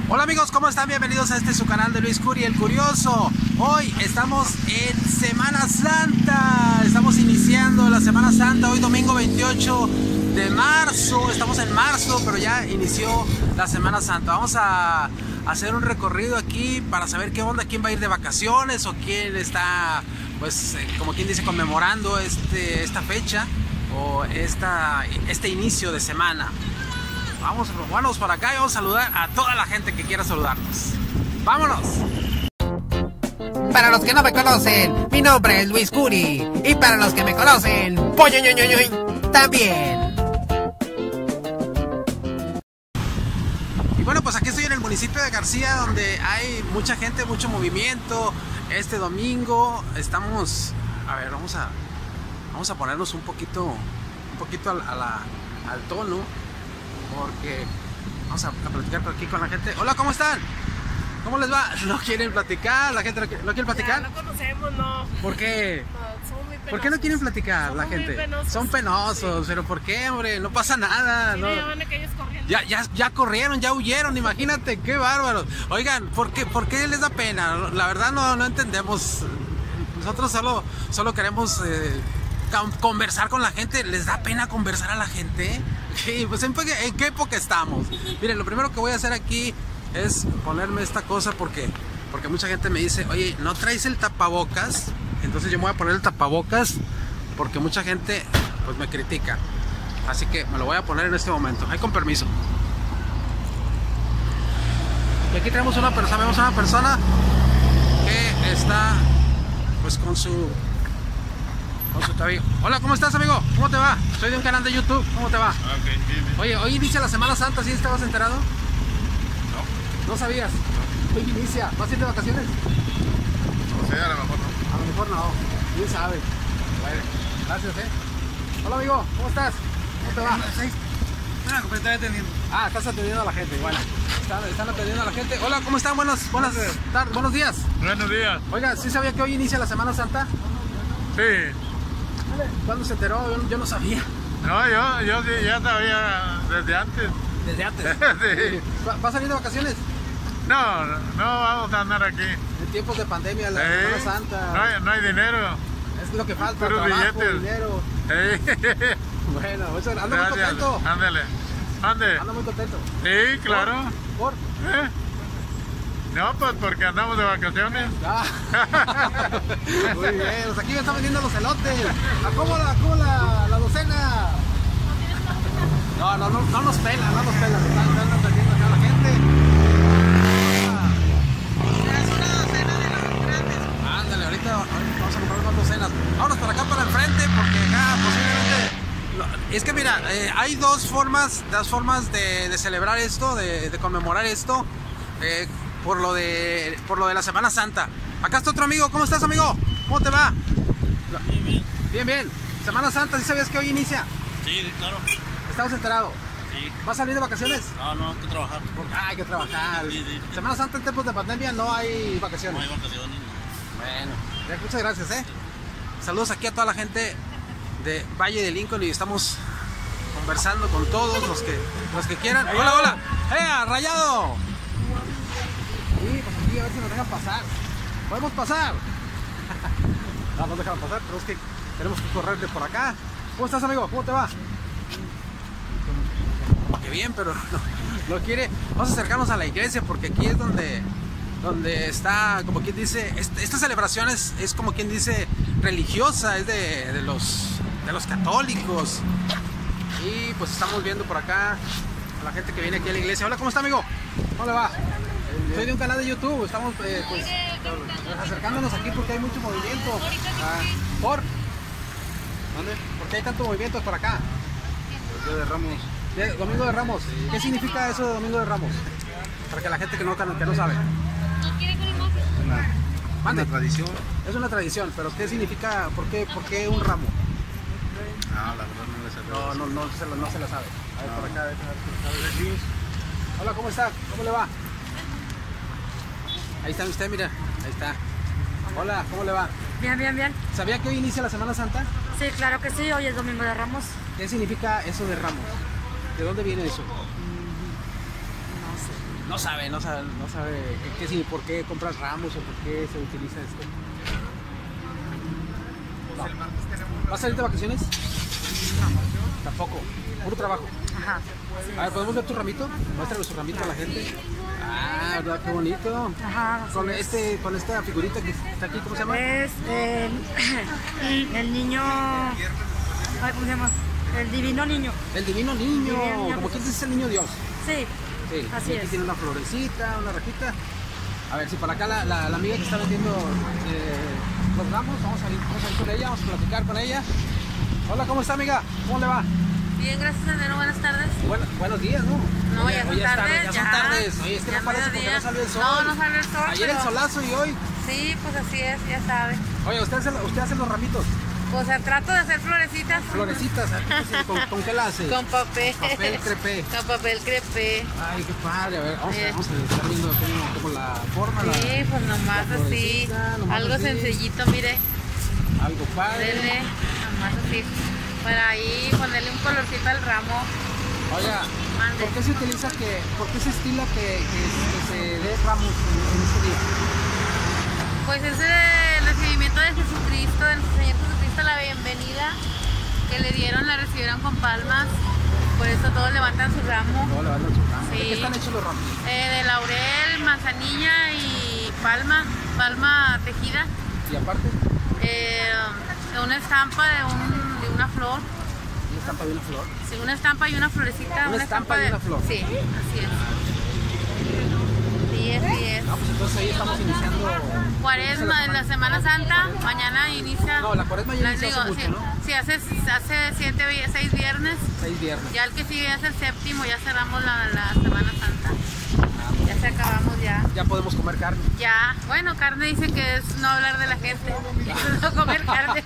Hola amigos, ¿cómo están? Bienvenidos a su canal de Luis Curi, el Curioso. Hoy estamos en Semana Santa. Estamos iniciando la Semana Santa, hoy domingo 28 de marzo. Estamos en marzo, pero ya inició la Semana Santa. Vamos a hacer un recorrido aquí para saber qué onda, quién va a ir de vacaciones o quién está, pues, como quien dice, conmemorando esta fecha o este inicio de semana. Vámonos para acá y vamos a saludar a toda la gente que quiera saludarnos. ¡Vámonos! Para los que no me conocen, mi nombre es Luis Curi. Y para los que me conocen, también. Y bueno, pues aquí estoy en el municipio de García, donde hay mucha gente, mucho movimiento. Este domingo estamos... A ver, vamos a ponernos un poquito al tono, porque vamos a platicar por aquí con la gente. Hola, ¿cómo están? ¿Cómo les va? ¿No quieren platicar? ¿La gente no quiere platicar? Ya, no conocemos, no. ¿Por qué? No, somos muy penosos. ¿Por qué no quieren platicar la gente? Penosos. Son penosos, sí. Pero ¿por qué, hombre? No pasa nada. Sí, ¿no? ya van aquellos corriendo. Ya corrieron, ya huyeron, imagínate, qué bárbaros. Oigan, ¿por qué les da pena? La verdad no entendemos. Nosotros solo queremos conversar con la gente. ¿Les da pena conversar a la gente? Sí, pues ¿en qué época estamos? Miren, lo primero que voy a hacer aquí es ponerme esta cosa porque mucha gente me dice, oye, ¿no traes el tapabocas? Entonces yo me voy a poner el tapabocas porque mucha gente pues me critica. Así que me lo voy a poner en este momento. Ahí, con permiso. Y aquí tenemos vemos una persona que está pues con su tabillo. Hola, ¿cómo estás, amigo? ¿Cómo te va? Soy de un canal de YouTube. ¿Cómo te va? Okay, bien. Oye, hoy inicia la Semana Santa, ¿sí estabas enterado? No. ¿No sabías? Hoy inicia. ¿Vas a ir de vacaciones? O sea, a lo mejor no. A lo mejor no. ¿Quién sabe? Bueno, gracias, Hola, amigo. ¿Cómo estás? ¿Cómo te va? Estoy atendiendo. Ah, estás atendiendo a la gente. Bueno, están atendiendo a la gente. Hola, ¿cómo están? Buenos días. Buenos días. Oiga, ¿sí sabía que hoy inicia la Semana Santa? Sí. ¿Cuándo se enteró? Yo no sabía. No, yo sí, ya sabía desde antes. ¿Desde antes? Sí. ¿Va a salir de vacaciones? No vamos a andar aquí. En tiempos de pandemia, la Semana Santa. No hay dinero. Es lo que falta, Puros trabajo, billetes. dinero. Bueno, ando muy contento. Ándale. Ando muy contento. Sí, claro. ¿Por? No, pues porque andamos de vacaciones. Ah. Muy bien, pues aquí me están vendiendo los elotes. ¿Cómo la docena? No nos pelan, están atendiendo acá a la gente. Es una docena de los grandes. Ándale, ahorita vamos a comprar unas docenas. Vámonos para acá, para enfrente, porque acá posiblemente... Es que mira, hay dos formas de celebrar esto, de conmemorar esto. Por lo de la Semana Santa. Acá está otro amigo. ¿Cómo estás, amigo? ¿Cómo te va? Bien. Semana Santa, ¿sí sabías que hoy inicia? Sí, claro. ¿Estabas enterado? Sí. ¿Vas a salir de vacaciones? No, hay que trabajar. Hay que trabajar. Sí. Semana Santa en tiempos de pandemia no hay vacaciones. No hay vacaciones. Bueno, muchas gracias, Saludos aquí a toda la gente de Valle de Lincoln y estamos conversando con todos los que quieran. Hola. Rayado. Sí, pues aquí a ver si nos dejan pasar. ¿Podemos pasar? No nos dejan pasar, pero es que tenemos que correr de por acá. ¿Cómo estás, amigo? ¿Cómo te va? Qué bien, pero no quiere. Vamos a acercarnos a la iglesia porque aquí es donde está, como quien dice, esta celebración es como quien dice religiosa, es de los católicos. Y pues estamos viendo por acá a la gente que viene aquí a la iglesia. Hola, ¿cómo está, amigo? ¿Cómo le va? Soy de un canal de YouTube, estamos pues acercándonos aquí porque hay mucho movimiento. ¿Por? ¿Dónde? ¿Por qué hay tanto movimiento por acá? El día de Ramos. Domingo de Ramos. ¿Qué significa eso de Domingo de Ramos? Para que la gente que no sabe. Una tradición. Es una tradición, pero ¿qué significa? ¿Por qué un ramo? La verdad No se la sabe. A ver, por acá, a ver si lo sabe. Hola, ¿cómo está? ¿Cómo le va? Ahí está usted, mira. Ahí está. Hola, ¿cómo le va? Bien. ¿Sabía que hoy inicia la Semana Santa? Sí, claro que sí, hoy es Domingo de Ramos. ¿Qué significa eso de Ramos? ¿De dónde viene eso? No sé. No sabe qué sí, por qué compras ramos o por qué se utiliza esto. No. ¿Vas a salir de vacaciones? No. Tampoco. Puro trabajo. Ajá. A ver, ¿podemos ver tu ramito? Muéstrale su ramito a la gente. Ah, ¿verdad? Qué bonito. Ajá. Con esta figurita que está aquí, ¿cómo se llama? Es el niño. Ay, ¿cómo se llama? El divino niño. El divino niño. Divino niño. Como quien dice el niño Dios. Sí. Sí. Así y aquí es. tiene una florecita, una rajita. A ver, si para acá la amiga que está vendiendo los ramos, vamos a ir con ella, vamos a platicar con ella. Hola, ¿cómo está, amiga? ¿Cómo le va? Bien, gracias, Sendero. Buenas tardes. Buenos días, ¿no? No, ya son tardes. Ya son tardes. Oye, es que ya no parece porque mediodía. no salió el sol. No salió el sol. Ayer el pero- solazo y hoy. Sí, pues así es, ya sabe. Oye, usted hace los ramitos. Pues trato de hacer florecitas. Florecitas, ¿con qué la hace? Con papel. Papel crepé. Con papel crepé. Ay, qué padre. A ver, vamos a estar viendo como la forma. Sí, pues nomás la así. florecita, nomás Algo así. sencillito, mire. Algo padre. Dele, nomás así. Para ahí ponerle un colorcito al ramo. Oiga, Mande. ¿por qué se utiliza por qué se estila que se dé ramos en este día? Pues es el recibimiento de Jesucristo, del Señor Jesucristo, la bienvenida que le dieron, la recibieron con palmas. Por eso todos levantan su ramo. No, le van a echar ramos. ¿De Sí. qué están hechos los ramos? De laurel, manzanilla y palma tejida. Y aparte, Una estampa de una flor. una estampa de una flor. Sí, una estampa y una florecita. Una estampa y una flor. Sí, así es. Sí, así es. No, pues entonces ahí estamos iniciando. Cuaresma en la Semana Santa, mañana inicia. No, la cuaresma ya inició hace mucho, sí, ¿no? sí, hace 6 viernes. 6 viernes. Ya el que sigue es el séptimo, ya cerramos la Semana Santa. Ya se acabamos ya. Ya podemos comer carne. Ya, bueno, carne dice que es no hablar de la gente, es no comer carne.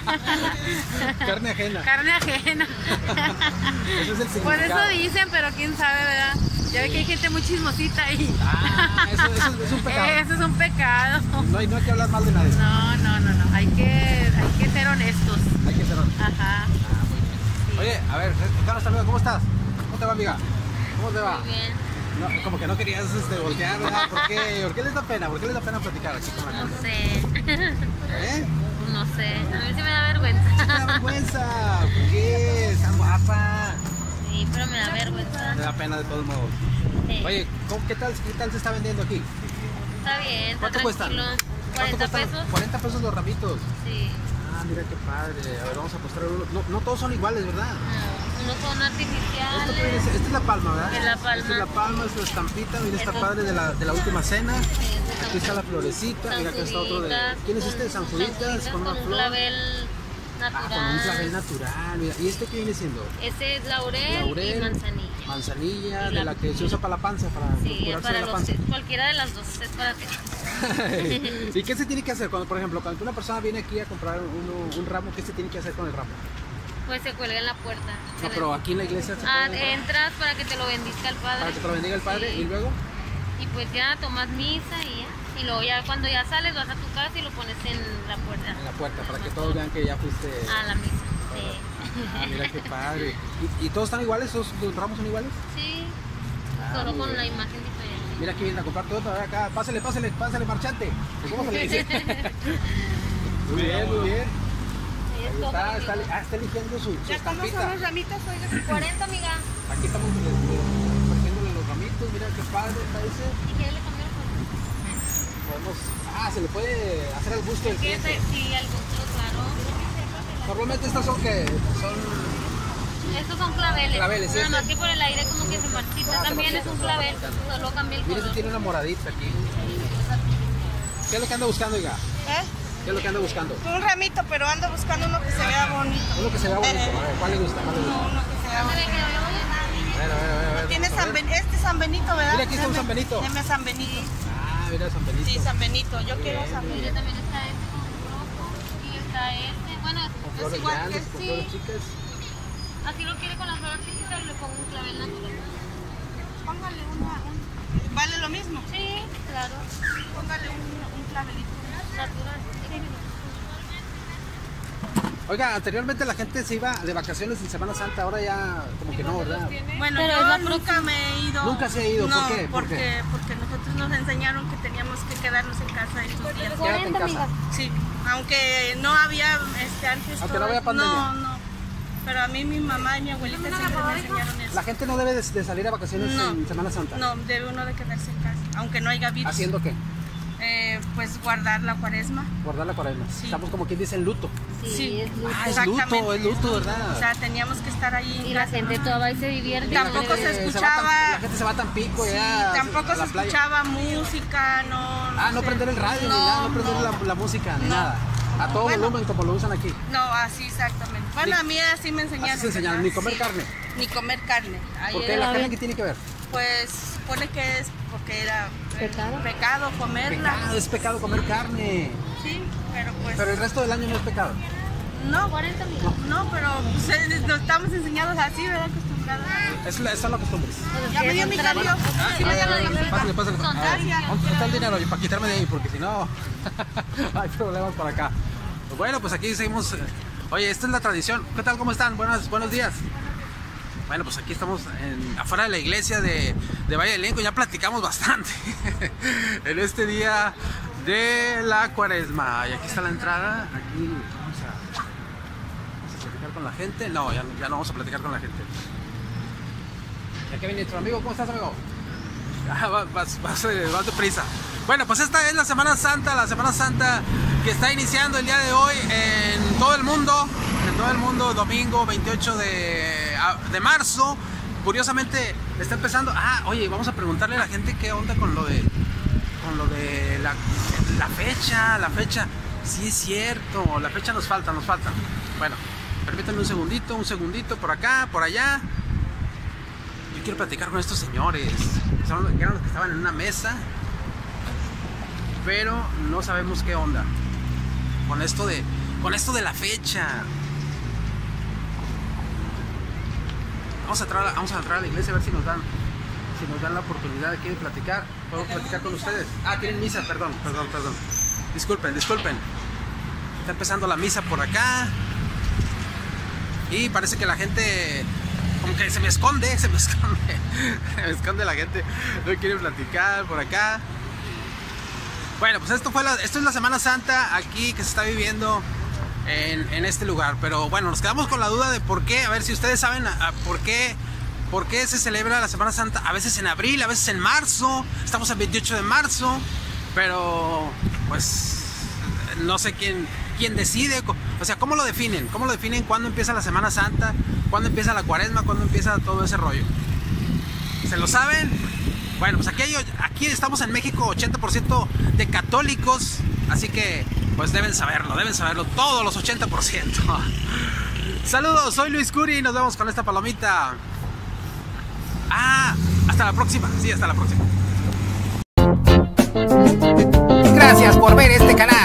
Carne ajena. Carne ajena. Ese es el significado. Pues eso dicen, pero quién sabe, ¿verdad? Ya ve que hay gente muy chismosita ahí. Ah, eso es un pecado. Eso es un pecado. No hay que hablar mal de nadie. No. Hay que ser honestos. Hay que ser honesto. Ajá. Sí. Oye, a ver, Carlos, amigo, ¿cómo estás? ¿Cómo te va, amiga? ¿Cómo te va? Muy bien. No, como que no querías voltear, ¿verdad? ¿Por qué les da pena? ¿Por qué les da pena platicar aquí con la No gente? sé. ¿Eh? No sé. A mí sí me da vergüenza. ¿Te da vergüenza? ¿Por qué? Tan guapa. Sí, pero me da vergüenza. Me da pena de todos modos. Sí. Oye, ¿qué tal se está vendiendo aquí? Está bien, está ¿Cuánto cuestan? tranquilo. ¿Cuánto 40 cuestan? pesos. 40 pesos los ramitos. Sí. Ah, mira qué padre. A ver, vamos a mostrar uno. No todos son iguales, ¿verdad? No, unos son Esta artificiales. es la palma, ¿verdad? Es la palma. Esta es la palma, es la estampita. Mira, está Eso. padre de la última cena. Sí, Aquí está la florecita. San Mira, acá está otro de. Juditas, ¿Quién es este? San Juditas con una un flor. clavel Ah, natural. con un clavel natural. Mira. ¿Y este qué viene siendo? Ese es laurel, Laurel, y manzanilla. Manzanilla, Y de la- la que se usa para la panza, para Sí, es curarse para de la los, panza. cualquiera de las dos, es para ti. ¿Y qué se tiene que hacer? Cuando, por ejemplo, cuando una persona viene aquí a comprar un ramo, ¿qué se tiene que hacer con el ramo? Pues se cuelga en la puerta. No, pero aquí en la iglesia se puede comprar Entras para que te lo bendiga el padre. para que te lo bendiga el padre Sí. y luego. Y pues ya tomas misa y ya. Y luego ya cuando ya sales vas a tu casa y lo pones en la puerta. En la puerta, para que todos vean que ya fuiste. A la misa. Sí. Ah, mira qué padre. ¿Y todos están iguales? ¿Los ramos son iguales? Sí. Ah, Solo muy con bien. la imagen diferente. Mira aquí vienen a comprar todo para acá. Pásale, marchante. ¿Cómo se le dice? Muy bien, muy bien. Sí, es Ahí todo está conmigo. está eligiendo su estampita. ramitos, oiga? 40, amiga. Aquí estamos ofreciéndole los ramitos. Mira qué padre está ese. ¿Y qué le cambió el color? Podemos. Se le puede hacer al gusto del cliente. Sí, al gusto, claro. Normalmente estos son que son. Estos son claveles. Claveles, ¿sí? Nada más que por el aire como que se marchita. Se También marchita, es un se clavel, marchita. solo cambia el Mira, color. este tiene una moradita aquí. ¿Qué es lo que anda buscando, oiga? ¿Qué es lo que anda buscando? Un ramito, pero ando buscando uno que se vea bonito. Uno que se vea bonito. A ver, ¿cuál le gusta? ¿Cuál le gusta? Uno que se vea bonito. A ver. Tiene vamos a San ver. Benito, este es San Benito, ¿verdad? Mira, aquí está un San Benito. Deme San Benito. Ah, mira San Benito. Sí, San Benito. Yo quiero San Mire, Benito. también está este con rojo y está este. Bueno, Con es flores igual grandes, que con sí. flores chicas. Así lo quiere con las flores chiquitas, le pongo un clavel natural. Póngale ¿Vale lo mismo? Sí, claro. Póngale un clavelito. Natural. Oiga, anteriormente la gente se iba de vacaciones en Semana Santa, ahora ya como que no, ¿verdad? Bueno, Pero es yo la nunca me he ido. ¿Nunca se ha ido? No, ¿Por qué? ¿Por qué? porque nosotros nos enseñaron que teníamos que quedarnos en casa estos días. Quédate en casa. Sí, aunque no había antes. Aunque no todo había eso. pandemia. No. Pero a mí mi mamá y mi abuelita siempre me enseñaron eso. La gente no debe de salir a vacaciones No. en Semana Santa. No, debe uno de quedarse en casa, aunque no haya virus. ¿Haciendo qué? Pues guardar la cuaresma. Guardar la cuaresma. Sí. Estamos como quien dice en luto. Sí, Ah, es luto, exactamente. ¿verdad? O sea, teníamos que estar ahí. Y la gente toda va y se divierte. Tampoco La gente se va escuchaba. la gente se va tan pico Sí, ya. tampoco a se la playa. escuchaba música, no. Ah, no sé. prender el radio, ni nada, no prender la música, ni No. nada. A todo Bueno. volumen como lo usan aquí. No, así exactamente. Bueno, a mí así me enseñaron. Así se enseñaron, ¿verdad? ni comer Sí, carne. Ni comer carne. ¿Por Ayer, qué la carne qué tiene que ver? pues supone que es porque era Pecado. pecado comerla. Pecado, es pecado comer carne. Sí, pero pues Pero el resto del año no es pecado. no, no, pero pues, no estamos enseñados así, ¿verdad? Acostumbrados. Son las costumbres. Ya me dio mi cambio. Sí, me dio mi cambio. Pásale. Gracias. ¿Dónde está el dinero? Y para quitarme de ahí, porque si no, hay problemas por acá. Bueno, pues aquí seguimos. Oye, esta es la tradición. ¿Qué tal? ¿Cómo están? Buenos días. Bueno, pues aquí estamos afuera de la iglesia de Valle del Lenco. Ya platicamos bastante en este día de la cuaresma. Y aquí está la entrada. Aquí vamos a platicar con la gente. No, ya no vamos a platicar con la gente. ¿Ya que viene nuestro amigo? ¿Cómo estás, amigo? Vas deprisa. Bueno, pues esta es la Semana Santa que está iniciando el día de hoy en todo el mundo, domingo 28 de marzo. Curiosamente está empezando. Oye, vamos a preguntarle a la gente qué onda con lo de la fecha. Sí es cierto, la fecha nos falta. Bueno, permítanme un segundito por acá, por allá. Yo quiero platicar con estos señores, que eran los que estaban en una mesa, pero no sabemos qué onda con esto de la fecha. Vamos a entrar a la iglesia a ver si nos dan la oportunidad de platicar. ¿Podemos platicar con ustedes? Tienen misa, perdón. Disculpen. Está empezando la misa por acá. Y parece que la gente como que se me esconde la gente, no quiere platicar por acá. Bueno, pues esto es la Semana Santa aquí que se está viviendo en este lugar. Pero bueno, nos quedamos con la duda de por qué. A ver si ustedes saben por qué se celebra la Semana Santa. A veces en abril, a veces en marzo. Estamos el 28 de marzo. Pero pues no sé quién decide. O sea, ¿cómo lo definen? ¿Cómo lo definen? ¿Cuándo empieza la Semana Santa? ¿Cuándo empieza la cuaresma? ¿Cuándo empieza todo ese rollo? ¿Se lo saben? Bueno, pues aquí estamos en México, 80% de católicos. Así que pues deben saberlo todos los 80%. Saludos, soy Luis Curi y nos vemos con esta palomita. Hasta la próxima. Sí, hasta la próxima. Gracias por ver este canal.